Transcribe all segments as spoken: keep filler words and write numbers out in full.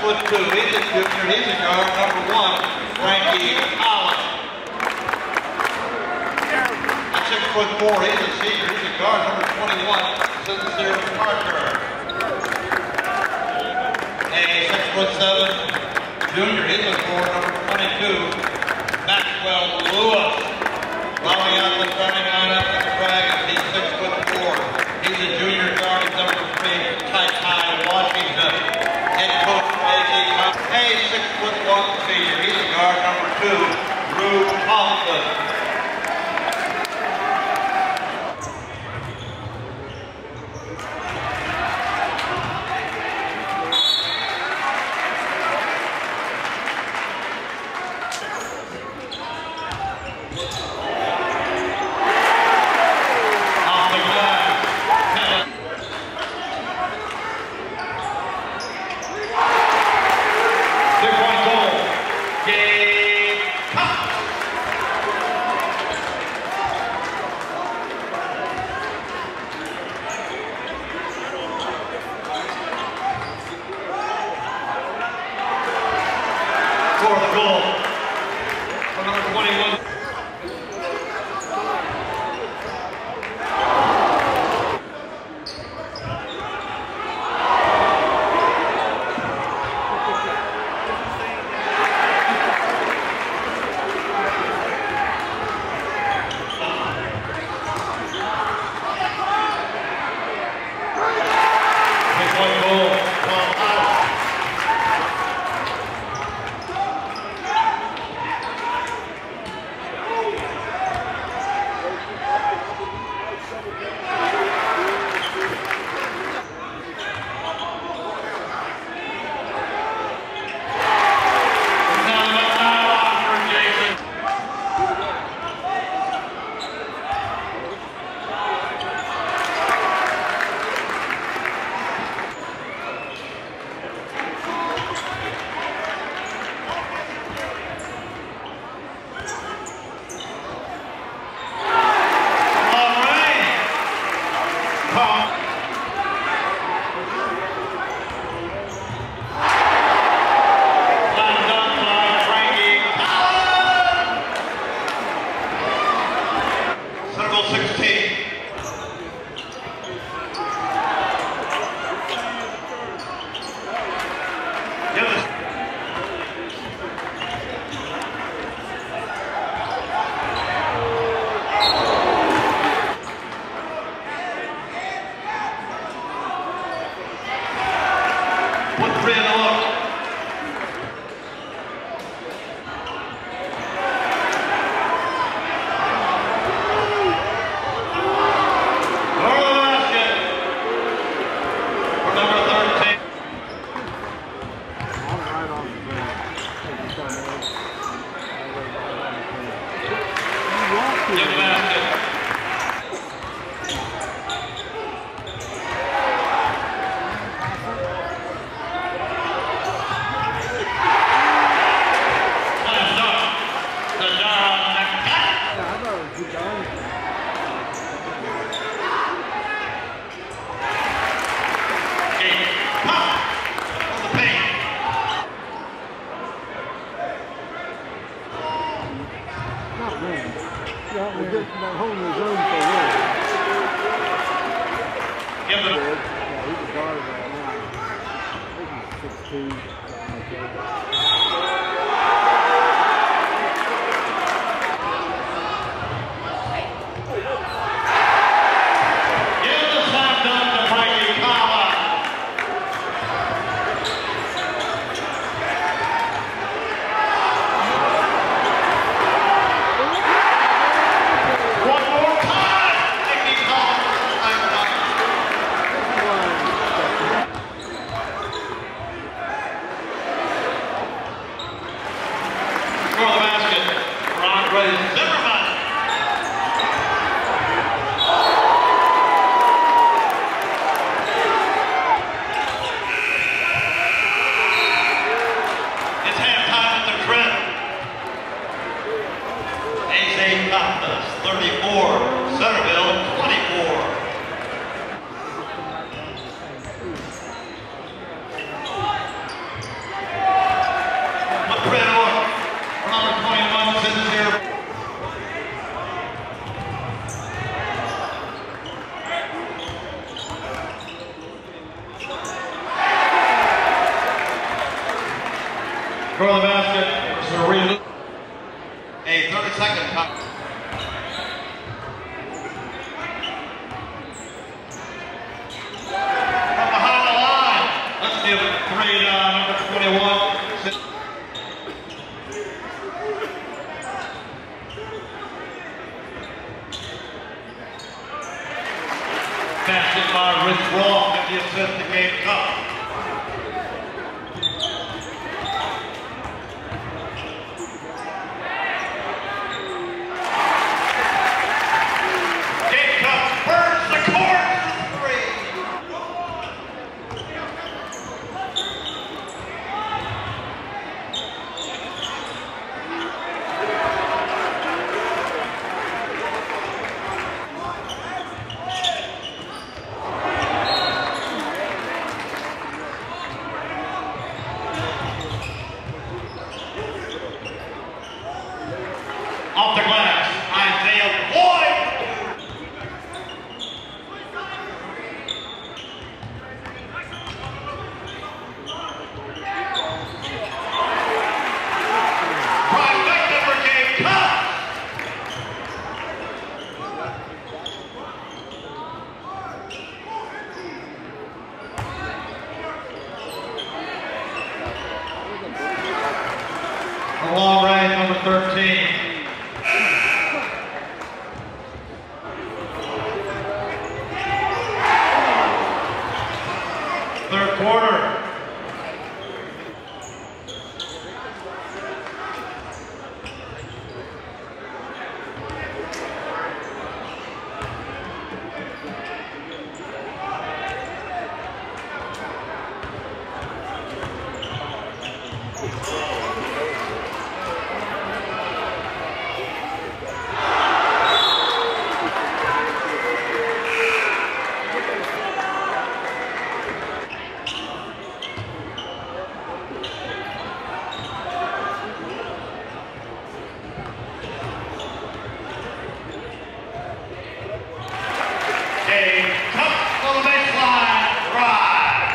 foot two. He's a junior. He's a guard. Number one, Frankie Collins. At six foot four, he's a senior. He's a guard. Number twenty-one, Sincere Parker. A six foot seven junior. He's a forward. Number twenty-two, Maxwell Lewis. Following out the starting lineup for the Dragons, he's six foot four. He's a junior guard. He's number three, Tai Washington. Head coach A J Hayes, six foot one senior. He's a guard. Number two, Rue Thompson. Basket by Rich Roth and the assist to Gabe Cup. Gabe Cup burns the court for three. Off the glass, Isaiah Boyd. Trifecta for Gabe Cup. The long range, number thirteen. Third quarter. Gabe Cup on the baseline, drive.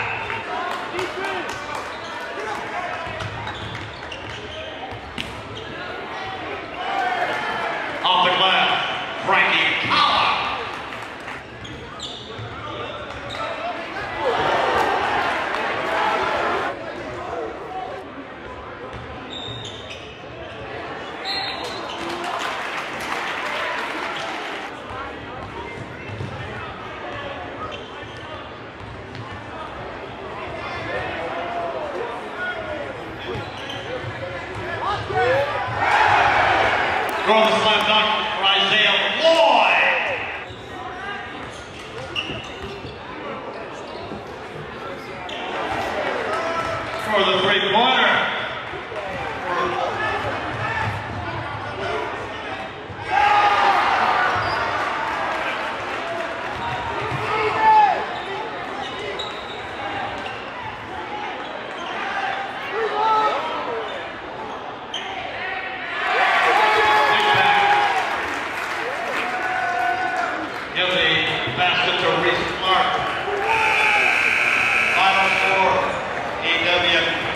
Off the glass, Frankie Kala. Throw the slam dunk for Isaiah Boyd. For the three-pointer. Basket to Reese Clark. Final score, A W